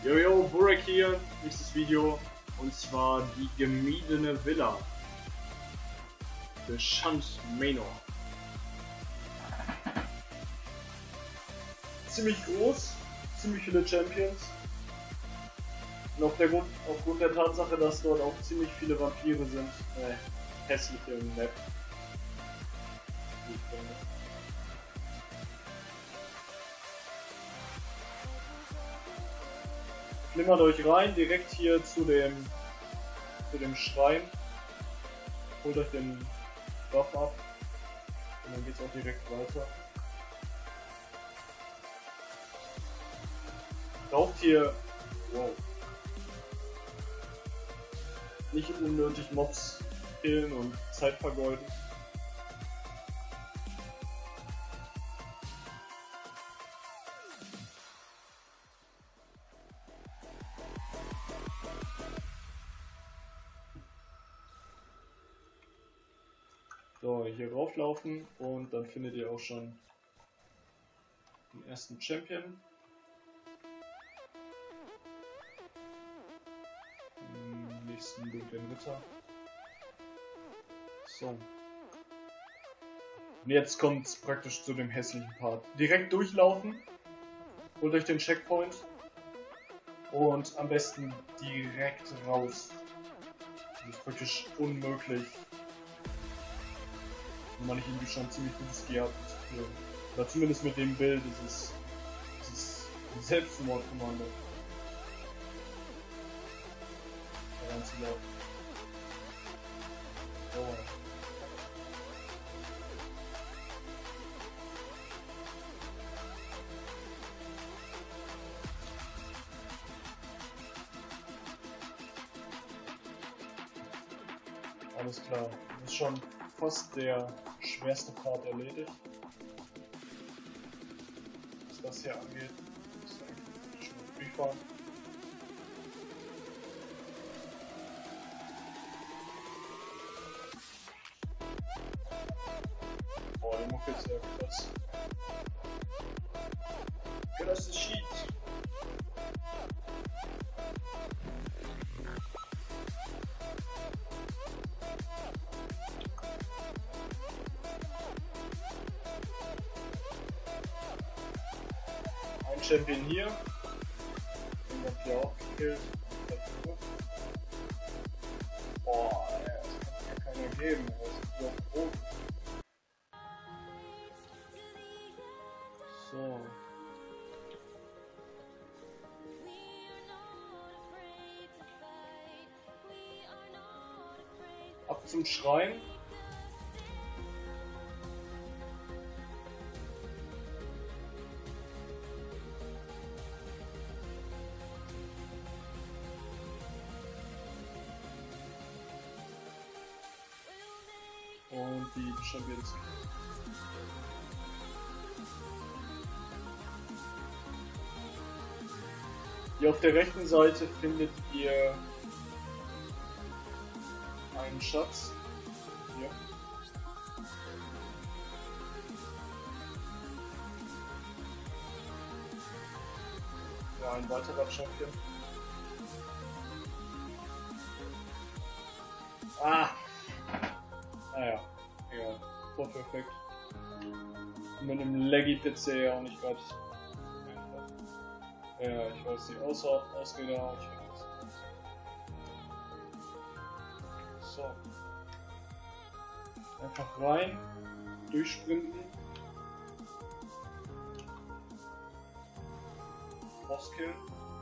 Jojo, Burek hier, nächstes Video, und zwar die gemiedene Villa. The Shunt Manor. Ziemlich groß, ziemlich viele Champions. Und aufgrund der Tatsache, dass dort auch ziemlich viele Vampire sind, hässliche Map. Flimmert euch rein, direkt hier zu dem Schrein. Holt euch den Buff ab und dann geht's auch direkt weiter. Braucht hier nicht unnötig Mobs killen und Zeit vergeuden. So, hier rauflaufen und dann findet ihr auch schon den ersten Champion. Den nächsten dunklen Ritter. So. Und jetzt kommt es praktisch zu dem hässlichen Part. Direkt durchlaufen, holt euch den Checkpoint und am besten direkt raus. Das ist praktisch unmöglich. Wenn man nicht irgendwie schon ziemlich gutes Gear hat. Oder zumindest mit dem Bild ist es ein Selbstmordkommando. Da reinzulaufen. Oh. Alles klar, das ist schon fast der schwerste Part erledigt. Was das hier angeht, ist eigentlich schon durchfahren. Boah, die Mucke ist ja krass. Das ist Sheet. Champion hier. Den habt ihr auch gekillt. Boah, das kann ja keiner geben. Das ist ja groß. So. Ab zum Schrein. Und die Champions. Hier auf der rechten Seite findet ihr einen Schatz. Hier. Ja, ein weiterer Champion. Naja, egal. Voll perfekt. Mit einem laggy PC auch nicht gerade. Ja, ich weiß nicht, ausgeht da auch nicht. So. Einfach rein, durchsprinten. Bosskill.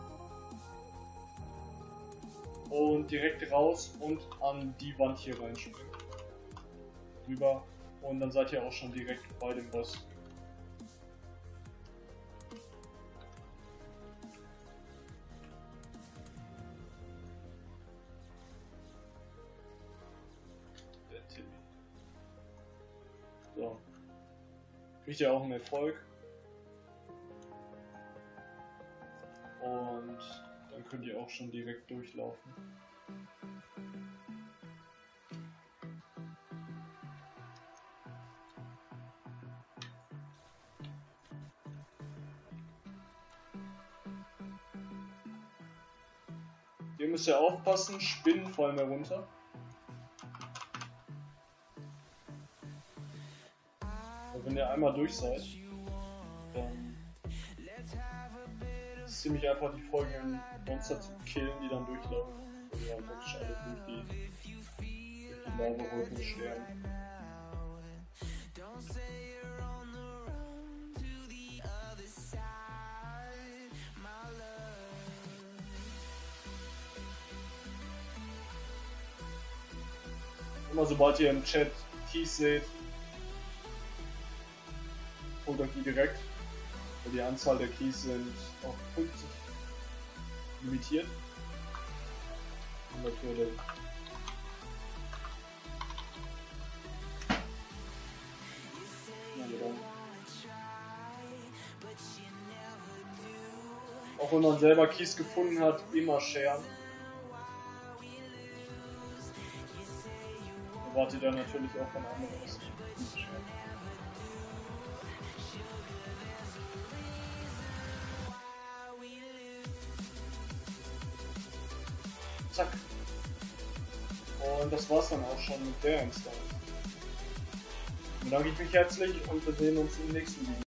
Und direkt raus und an die Wand hier reinspringen. Rüber und dann seid ihr auch schon direkt bei dem Boss. Der Timmy. So. Kriegt ihr auch einen Erfolg. Und dann könnt ihr auch schon direkt durchlaufen. Hier müsst ihr aufpassen, Spinnen fallen mir runter. Und wenn ihr einmal durch seid, dann ist es ziemlich einfach, die folgenden Monster zu killen, die dann durchlaufen. Und ja, wirklich alle durch die Lava-Wolken sterben. Immer sobald ihr im Chat Keys seht, holt euch die direkt, weil die Anzahl der Keys sind auf 50 limitiert. Und natürlich auch wenn man selber Keys gefunden hat, immer sharen. Erwartet ihr dann natürlich auch von anderen, dass sie sharen. Zack. Und das war's dann auch schon mit der Instanz. Dann bedanke ich mich herzlich und wir sehen uns im nächsten Video.